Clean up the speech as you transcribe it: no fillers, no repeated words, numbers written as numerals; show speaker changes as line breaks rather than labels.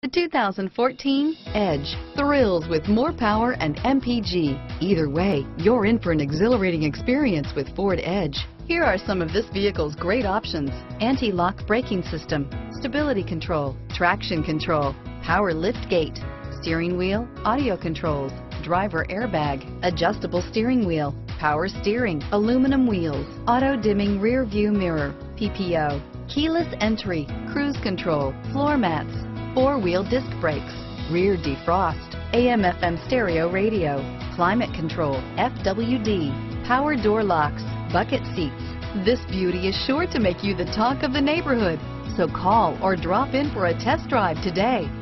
The 2014 Edge thrills with more power and MPG. Either way, you're in for an exhilarating experience with Ford Edge. Here are some of this vehicle's great options: anti-lock braking system, stability control, traction control, power lift gate, steering wheel audio controls, driver airbag, adjustable steering wheel, power steering, aluminum wheels, auto dimming rear view mirror, PPO, keyless entry, cruise control, floor mats, four-wheel disc brakes, rear defrost, AM/FM stereo radio, climate control, FWD, power door locks, bucket seats. This beauty is sure to make you the talk of the neighborhood. So call or drop in for a test drive today.